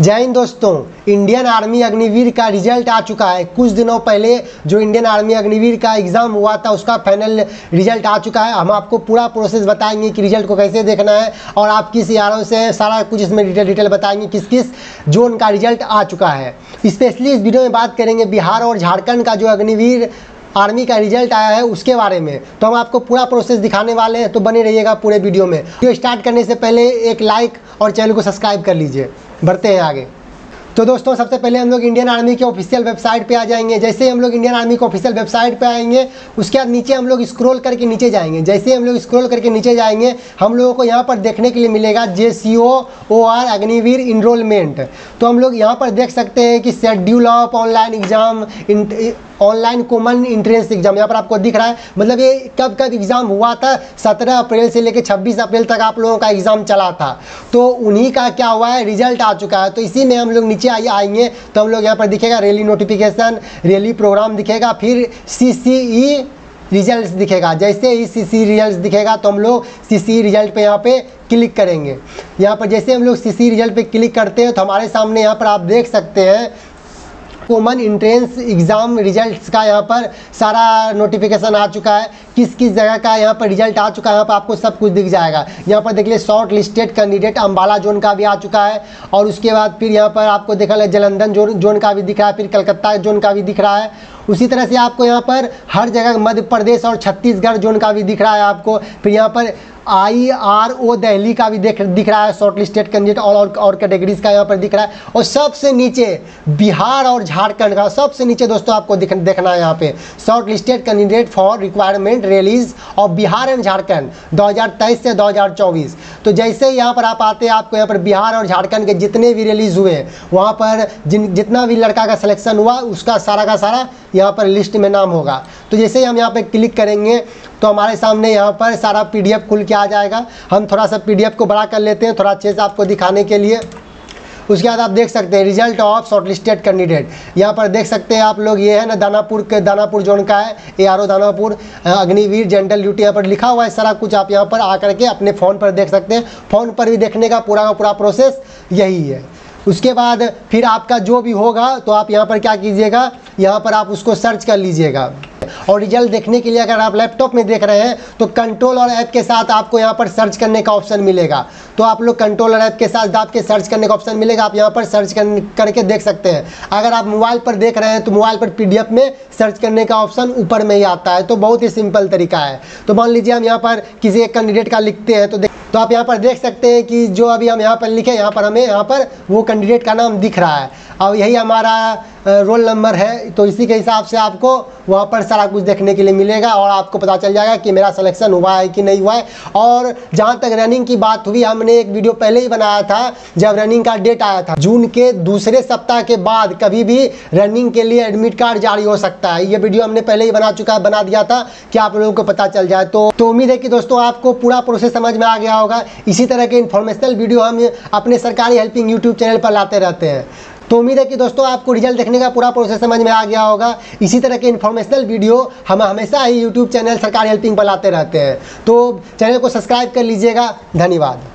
जय हिंद दोस्तों। Indian army Agniveer का रिजल्ट आ चुका है। कुछ दिनों पहले जो इंडियन आर्मी अग्निवीर का एग्ज़ाम हुआ था उसका फाइनल रिजल्ट आ चुका है। हम आपको पूरा प्रोसेस बताएंगे कि रिजल्ट को कैसे देखना है और आप किस यारों से सारा कुछ इसमें डिटेल बताएंगे किस किस जोन का रिजल्ट आ चुका है। स्पेशली इस वीडियो में बात करेंगे बिहार और झारखंड का जो अग्निवीर आर्मी का रिजल्ट आया है उसके बारे में। तो हम आपको पूरा प्रोसेस दिखाने वाले हैं, तो बने रहिएगा पूरे वीडियो में। वीडियो स्टार्ट करने से पहले एक लाइक और चैनल को सब्सक्राइब कर लीजिए। बढ़ते हैं आगे। तो दोस्तों सबसे पहले हम लोग इंडियन आर्मी के ऑफिशियल वेबसाइट पे आ जाएंगे। जैसे हम लोग इंडियन आर्मी के ऑफिशियल वेबसाइट पे आएंगे उसके बाद नीचे हम लोग स्क्रॉल करके नीचे जाएंगे। जैसे हम लोग स्क्रॉल करके नीचे जाएंगे हम लोगों को यहाँ पर देखने के लिए मिलेगा JCOOR अग्निवीर इनरोलमेंट। तो हम लोग यहाँ पर देख सकते हैं कि schedule of online exam, online common entrance exam यहाँ पर आपको दिख रहा है। मतलब ये कब कब एग्ज़ाम हुआ था, 17 अप्रैल से लेकर 26 अप्रैल तक आप लोगों का एग्ज़ाम चला था। तो उन्हीं का क्या हुआ है, रिजल्ट आ चुका है। तो इसी में हम लोग नीचे आएंगे तो हम लोग यहाँ पर दिखेगा रैली नोटिफिकेशन, रैली प्रोग्राम दिखेगा, फिर CCE रिजल्ट्स दिखेगा। जैसे ही CCE रिजल्ट्स दिखेगा तो हम लोग CCE रिजल्ट पे यहाँ पे क्लिक करेंगे। यहाँ पर जैसे हम लोग CCE रिजल्ट पे क्लिक करते हैं तो हमारे सामने यहाँ पर आप देख सकते हैं कॉमन एंट्रेंस एग्ज़ाम रिजल्ट्स का यहाँ पर सारा नोटिफिकेशन आ चुका है। किस किस जगह का यहाँ पर रिजल्ट आ चुका है यहाँ पर आपको सब कुछ दिख जाएगा। यहाँ पर देख लीजिए short listed candidate Ambala zone का भी आ चुका है और उसके बाद फिर यहाँ पर आपको देखा है जलंधर जोन का भी दिख रहा है, फिर कलकत्ता जोन का भी दिख रहा है। उसी तरह से आपको यहाँ पर हर जगह मध्य प्रदेश और छत्तीसगढ़ जोन का भी दिख रहा है आपको। फिर यहाँ पर IRO दिल्ली का भी दिख रहा है, शॉर्ट लिस्टेड कैंडिडेट और कैटेगरीज का यहाँ पर दिख रहा है। और सबसे नीचे बिहार और झारखंड का सबसे नीचे दोस्तों आपको देखना है यहाँ पे short listed candidate for requirement release of Bihar and Jharkhand 2023 से 2024। तो जैसे ही यहाँ पर आप आते हैं आपको यहाँ पर बिहार और झारखंड के जितने भी रिलीज़ हुए वहाँ पर जितना भी लड़का का सिलेक्शन हुआ उसका सारा का सारा यहाँ पर लिस्ट में नाम होगा। तो जैसे ही हम यहाँ पर क्लिक करेंगे तो हमारे सामने यहाँ पर सारा PDF खुल के आ जाएगा। हम थोड़ा सा PDF को बड़ा कर लेते हैं थोड़ा अच्छे से आपको दिखाने के लिए। उसके बाद आप देख सकते हैं result of short listed candidate. यहाँ पर देख सकते हैं आप लोग, ये है ना दानापुर जोन का है, ARO Danapur Agniveer general duty यहाँ पर लिखा हुआ है सारा कुछ। आप यहाँ पर आकर के अपने फ़ोन पर देख सकते हैं। फ़ोन पर भी देखने का पूरा प्रोसेस यही है। उसके बाद फिर आपका जो भी होगा तो आप यहाँ पर क्या कीजिएगा, यहाँ पर आप उसको सर्च कर लीजिएगा। और रिजल्ट देखने के लिए अगर आप लैपटॉप में देख रहे हैं तो कंट्रोल और ऐप के साथ आपको यहाँ पर सर्च करने का ऑप्शन मिलेगा। तो आप लोग कंट्रोल और ऐप के साथ आपके सर्च करने का ऑप्शन मिलेगा, आप यहाँ पर सर्च करके देख सकते हैं। अगर आप मोबाइल पर देख रहे हैं तो मोबाइल पर PDF में सर्च करने का ऑप्शन ऊपर में ही आता है। तो बहुत ही सिंपल तरीका है। तो मान लीजिए हम यहाँ पर किसी एक कैंडिडेट का लिखते हैं तो आप यहाँ पर देख सकते हैं कि जो अभी हम यहाँ पर लिखे यहाँ पर हमें यहाँ पर वो कैंडिडेट का नाम दिख रहा है और यही हमारा रोल नंबर है। तो इसी के हिसाब से आपको वहाँ पर सारा कुछ देखने के लिए मिलेगा और आपको पता चल जाएगा कि मेरा सिलेक्शन हुआ है कि नहीं हुआ है। और जहाँ तक रनिंग की बात हुई, हमने एक वीडियो पहले ही बनाया था जब रनिंग का डेट आया था। जून के दूसरे सप्ताह के बाद कभी भी रनिंग के लिए एडमिट कार्ड जारी हो सकता है। ये वीडियो हमने पहले ही बना दिया था कि आप लोगों को पता चल जाए। तो उम्मीद है कि दोस्तों आपको पूरा प्रोसेस समझ में आ गया होगा। इसी तरह के इन्फॉर्मेशनल वीडियो हम अपने सरकारी हेल्पिंग YouTube चैनल पर लाते रहते हैं। तो उम्मीद है कि दोस्तों आपको रिजल्ट देखने का पूरा प्रोसेस समझ में आ गया होगा। इसी तरह के इन्फॉर्मेशनल वीडियो हम हमेशा ही YouTube चैनल सरकारी हेल्पिंग पर लाते रहते हैं। तो चैनल को सब्सक्राइब कर लीजिएगा। धन्यवाद।